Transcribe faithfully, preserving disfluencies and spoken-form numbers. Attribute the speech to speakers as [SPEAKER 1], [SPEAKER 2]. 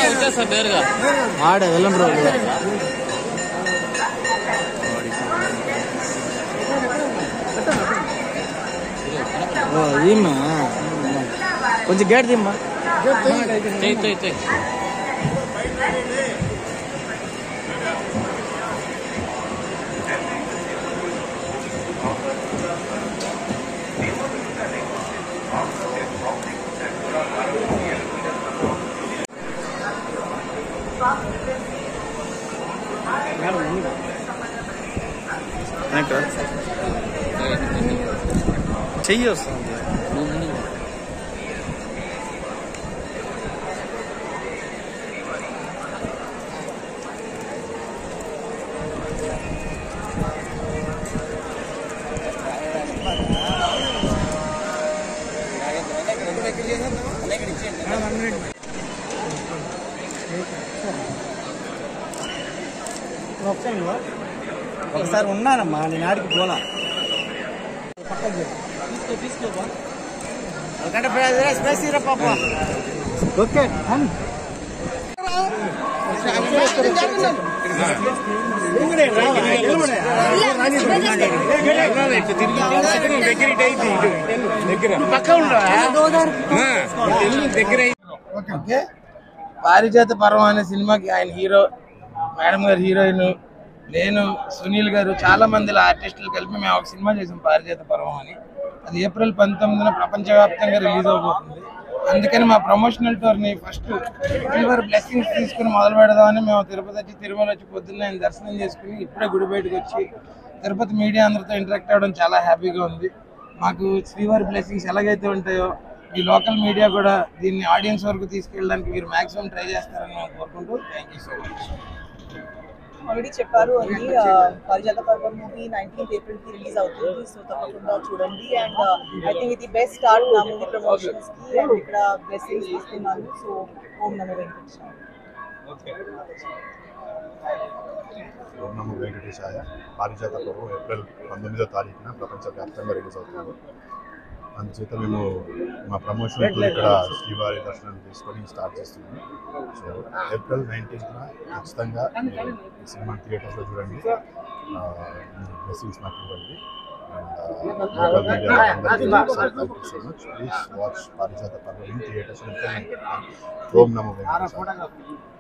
[SPEAKER 1] ఆడే వెళ్ళం బ్రో ఏమ్మా కొంచెం గేట్ దిమ్మా చెయ్యి వస్తుంది ఒకసారి ఉన్నానమ్మా నేను ఆడికి పోలా ఓకే పారిజాత పర్వం అనే సినిమాకి ఆయన హీరో, మేడం గారు హీరోయిన్, నేను, సునీల్ గారు, చాలా మంది ఆర్టిస్టులు కలిపి మేము ఒక సినిమా చేసాం పారిజాత పర్వం అని. అది ఏప్రిల్ పంతొమ్మిదిన ప్రపంచవ్యాప్తంగా రిలీజ్ అవబోతుంది. అందుకని మా ప్రమోషనల్ టూర్ని ఫస్ట్ సిల్వర్ బ్లెస్సింగ్స్ తీసుకుని మొదలు పెడదామని మేము తిరుపతి వచ్చి తిరుమల వచ్చి పొద్దున్న ఆయన దర్శనం చేసుకుని ఇప్పుడే గుడి బయటకు వచ్చి తిరుపతి మీడియా అందరితో ఇంటరాక్ట్ అవ్వడం చాలా హ్యాపీగా ఉంది. మాకు శ్రీవారి బ్లెస్సింగ్స్ ఎలాగైతే ఉంటాయో ఈ లోకల్ మీడియా కూడా దీన్ని ఆడియన్స్ వరకు తీసుకెళ్ళడానికి మీరు మాక్సిమం ట్రై చేస్తారని మేము కోరుకుంటూ thank you so much.
[SPEAKER 2] Already చెప్పారు అది Parijatha Parvam movie nineteenth April కి రిలీజ్ అవుతుంది. సో తప్పకుండా చూడండి. అండ్ ఐ థింక్ ఇది బెస్ట్ స్టార్ట్ నా మూవీ ప్రమోషన్స్ కి. అండ్ ఇక్కడ బ్లెస్సింగ్స్ తీసుకున్నాను. సో ఓం నమో వెంకటేశాయ.
[SPEAKER 3] ఓం నమో వెంకటేశాయ. పారిజాత పర్వం ఏప్రిల్ పంతొమ్మిదో తారీఖున ప్రపంచవ్యాప్తంగా రిలీజ్ అవుతుంది. అందుచేత మేము మా ప్రమోషన్ ఇక్కడ శ్రీవారి దర్శనం తీసుకొని స్టార్ట్ చేస్తున్నాము. సో ఏప్రిల్ నైన్టీన్త్న ఖచ్చితంగా ఈ సినిమా థియేటర్స్లో చూడండి. బ్లెస్సింగ్స్ మాకు ఇవ్వండి. అండ్ లోకల్ మీడియా అందరికీ thank you so much. Please watch Parijatha Parvam in theatres. ఓం నమో వెంకటేశాయ.